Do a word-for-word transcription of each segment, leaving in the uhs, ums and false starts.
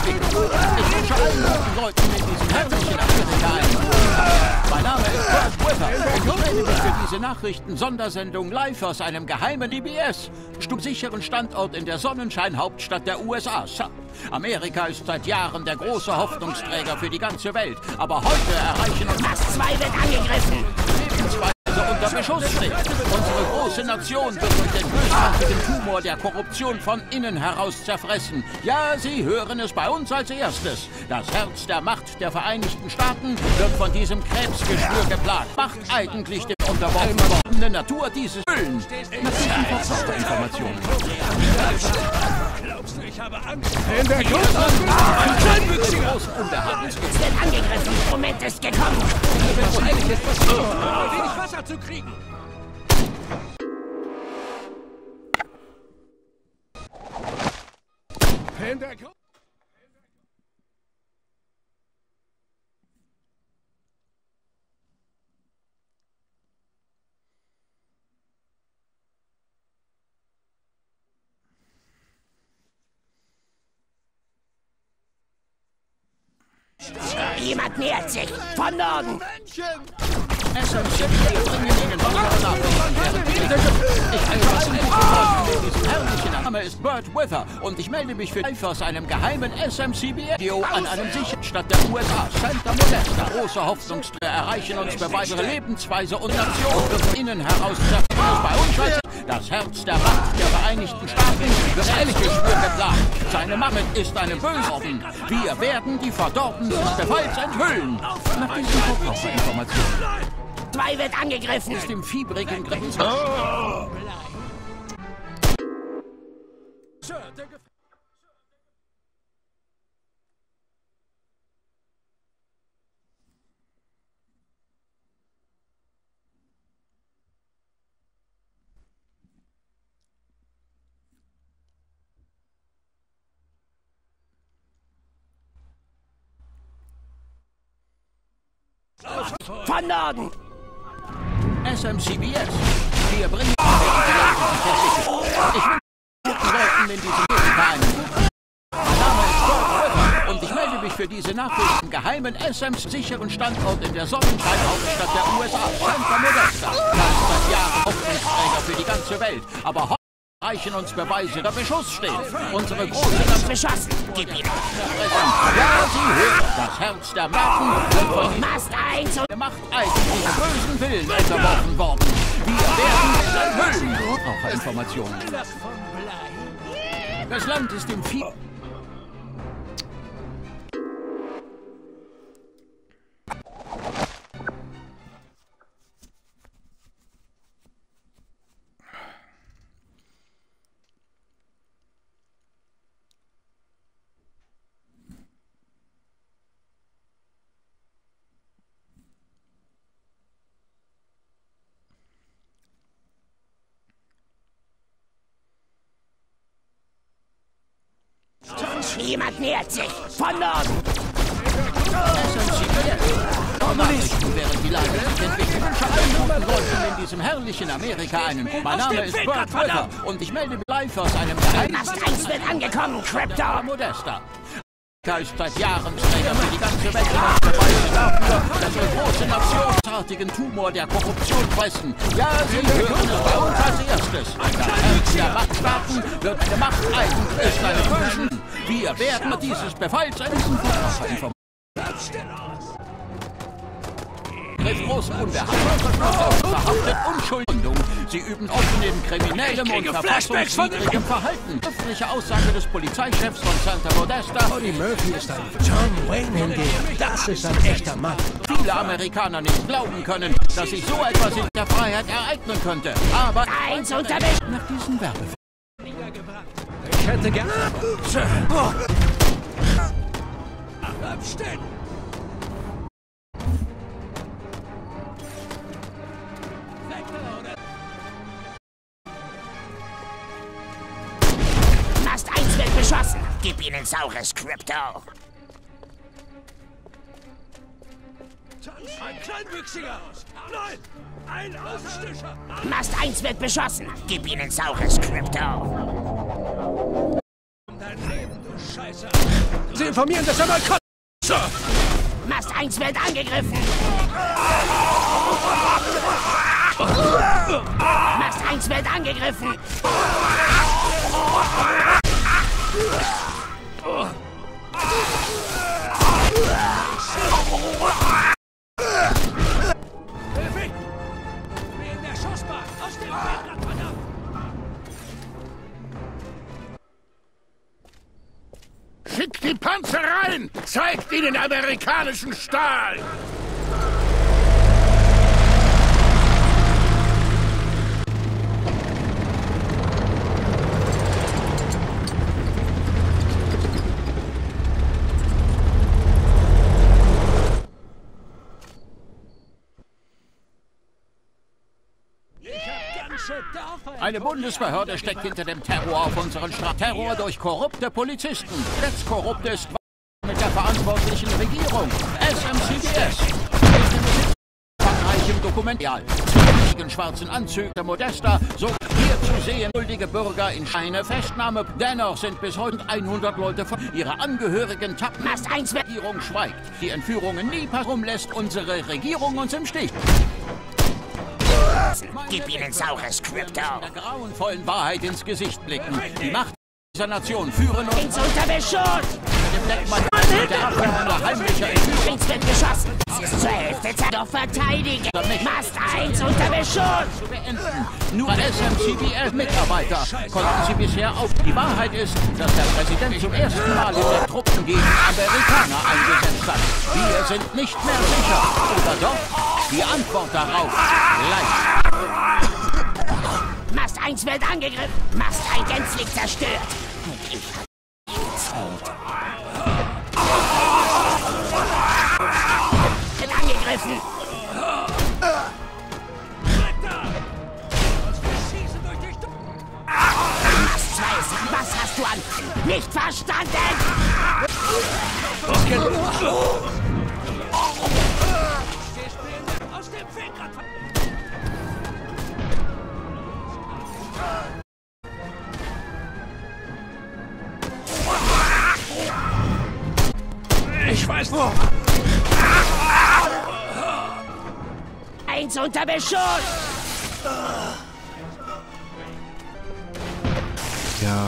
entwickelt. Ich wünsche allen guten Leuten in diesem herrlichen Amerika ein. Mein Name ist Bert Wither und ich melde mich für diese Nachrichten-Sondersendung live aus einem geheimen D B S. Sicheren Standort in der Sonnenschein-Hauptstadt der U S A. Amerika ist seit Jahren der große Hoffnungsträger für die ganze Welt. Aber heute erreichen uns... Mast zwei wird angegriffen! Lebensweise unter Beschuss steht. Unsere große Nation wird durch den bösartigen Tumor der Korruption von innen heraus zerfressen. Ja, Sie hören es bei uns als erstes. Das Herz der Macht der Vereinigten Staaten wird von diesem Krebsgeschwür geplagt. Macht eigentlich die unterworfene Natur dieses Füllen. Informationen. Glaubst du, ich habe Angst? In der Gruppe! Es wird angegriffen! Moment ist gekommen! Wenig Wasser zu kriegen! In der Gruppe! Jemand nähert sich! Von Norden! S M C B, wir bringen Ihnen besondere Nachrichten. Ich heiße in diesem herrlichen Name ist Bert Wither und ich melde mich für live aus einem geheimen S M C B-Radio an einem sicheren Stadt der U S A. Santa Modesta. Große Hoffnungsträger erreichen uns für weitere Lebensweise und Nation wird innen heraus zerfressen. Bei uns weiter. Das Herz der Macht der Vereinigten Staaten wird ehrlich Geschwür geplagt. Seine Macht ist eine Bösorden. Wir werden die Verdorbenen des Befalls enthüllen. Nach diesen Verbraucherinformationen. Zwei wird angegriffen! Ist im fiebrigen Grenzen. Oh. Von Norden! S M C B S. Wir bringen die Ich wünsche guten Leuten in diesem Amerika einen. Mein Name ist Bert Wither und ich melde mich für diese Nachrichten geheimen S M C-sicheren Standort in der Sonnenschein-Hauptstadt der U S A. Santa Modesta. Das ist seit Jahren Hoffnungsträger für die ganze Welt. Aber heute reichen uns Beweise, der Beschuss steht. Unsere große Nation... Beschossen! Gib ihm! Ja, Sie hören. Das Herz der Macht wird von Mast eins und... der Macht eigentlich bösen Willen unterworfen worden. Wir werden es enthüllen. Verbraucherinformationen. Das Land ist im Vieh... Jemand nähert sich! Von Norden! S M C B S. Nachrichten, während die Lage sich entwickelt. Ich wünsche allen guten Leuten in diesem herrlichen Amerika einen. Mein Name ist Bert Wither und ich melde mich live aus einem geheimen... Mast eins wird angekommen, Crypto! Modesta. Amerika ist seit Jahren Träger für die ganze Welt und Beweise dafür, dass wir große nationsartigen Tumor der Korruption fressen. Ja, Sie hören es bei uns als erstes. Das Herz der Machtstaaten wird eine Macht eigentlich ist eine Bösen. Wir werden dieses Befalls eines Verbraucherinformationen. Griff großen Unbehagen, verhaftet Unschuldigung. Sie üben offen in kriminellem und verfassungswidrigem Verhalten. Öffentliche Aussage des Polizeichefs von Santa Modesta. Cody Murphy ist ein John Wayne hingegen. Das ist ein echter Mann. Viele Amerikaner nicht glauben können, dass sich so etwas in der Freiheit ereignen könnte. Aber Eins unterwegs! nach diesem Werbefilm. Ich hätte gerne... Abstellen! Mast eins wird beschossen! Gib ihnen saures Crypto! Ein Kleinwüchsiger! Nein! Ein Ausstößer! Mast eins wird beschossen! Gib ihnen saures Crypto! Dein Leben, du Scheiße! Sie informieren das einmal. Sir! Mast eins wird angegriffen. Mast eins wird angegriffen. Hilfe! In der Schussbahn! Aus dem Feld, verdammt! Schickt die Panzer rein! Zeigt ihnen amerikanischen Stahl! Eine Bundesbehörde steckt hinter dem Terror auf unseren Straßen. Terror durch korrupte Polizisten. Jetzt korrupt ist mit der verantwortlichen Regierung. S M C B S. Umfangreichem Dokumental. Zwieligen schwarzen Anzügen der Modesta. So hier zu sehen, schuldige Bürger in eine Festnahme. Dennoch sind bis heute hundert Leute von ihre Angehörigen tappen. Mast eins wird... Die Regierung schweigt. Die Entführungen nie passieren, lässt unsere Regierung uns im Stich. Gib ihnen saures Crypto. Der grauenvollen Wahrheit ins Gesicht blicken. Die Macht dieser Nation führen uns Eins unter Beschuss. dem Deckmann der Abwehr heimlicher Entführung. Eins wird geschossen. Es ist zur Hälfte Zeit. Doch verteidigen. Mast eins unter Beschuss. Zu beenden. Nur S M C B S-Mitarbeiter konnten sie bisher auf. Die Wahrheit ist, dass der Präsident zum ersten Mal in der Truppen gegen Amerikaner eingesetzt hat. Wir sind nicht mehr sicher. Oder doch? Die Antwort darauf gleich. Mast eins wird angegriffen. Mast eins gänzlich zerstört. Und ich wird angegriffen. Mast zwei ist... Was hast du an... Nicht verstanden! Aus dem Feld, Ich weiß wo. Eins unter Beschuss. Ja.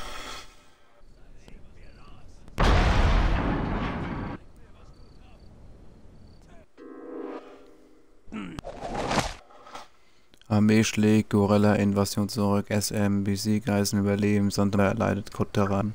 Armee schlägt Gorilla-Invasion zurück. S M B C Geisen überleben, sondern erleidet Kut daran.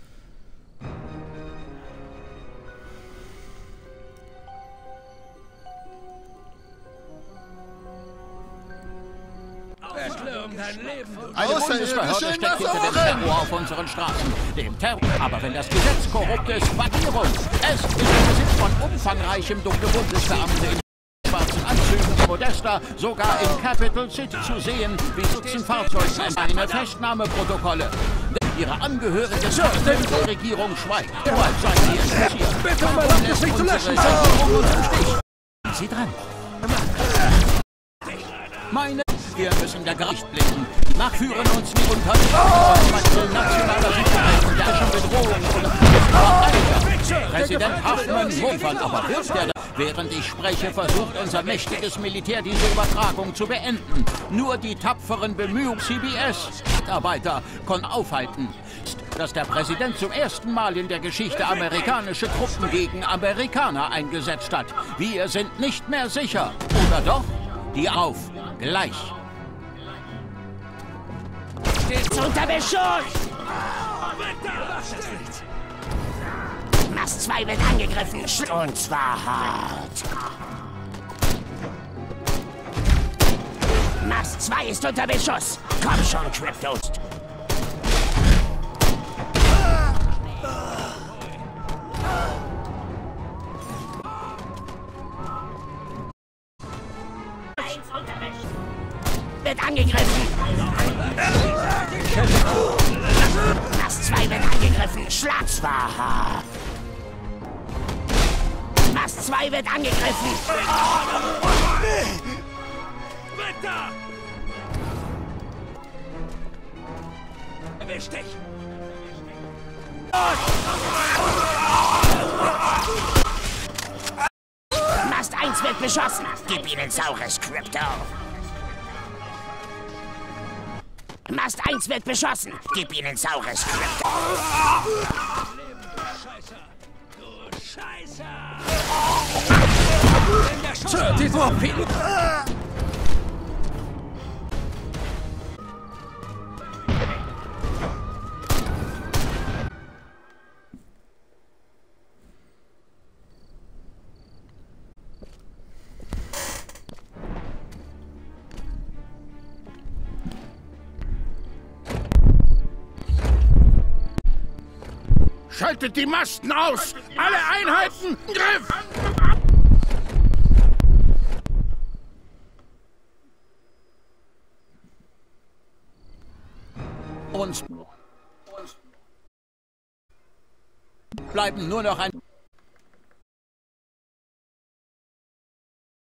Eine Bundesbehörde steckt hinter dem Terror auf unseren Straßen. Dem Terror. Aber wenn das Gesetz korrupt ist, Regierung. Es ist im Besitz von umfangreichem dunkle Bundesbeamte in schwarzen Anzügen, Modesta, sogar in Capital City zu sehen, wie Dutzend Fahrzeuge eine Festnahmeprotokolle. Ihre Angehörigen der Regierung schweigt. Bald seid ihr interessiert. Bitte mal auf das nicht zu löschen. Regierung uns im Stich. Sie dran. Meine, wir müssen der Gericht blicken. Nachführen uns die Unternehmen nationaler Sicherheit und der Bedrohung und Präsident Huffman wuffert, aber wirft er, während ich spreche, versucht unser mächtiges Militär diese Übertragung zu beenden. Nur die tapferen Bemühungen C B S-Mitarbeiter konnten aufhalten, dass der Präsident zum ersten Mal in der Geschichte amerikanische Truppen gegen Amerikaner eingesetzt hat. Wir sind nicht mehr sicher. Oder doch? Die auf. Gleich. Unter Beschuss. Mast zwei wird angegriffen. Und zwar hart. Mast zwei ist unter Beschuss. Komm schon, Crypto. Wird angegriffen. Mast zwei wird angegriffen. Schlag zwar hart. Mast zwei wird angegriffen. Wetter! Erwisch dich! wird beschossen. Gib ihnen saures Krypto. Mast eins wird beschossen. Gib ihnen saures Krypto. Du Scheiße! Sir, die Torpedo! Schaltet die Masten aus! Alle Einheiten! Griff! Uns bleiben nur noch ein...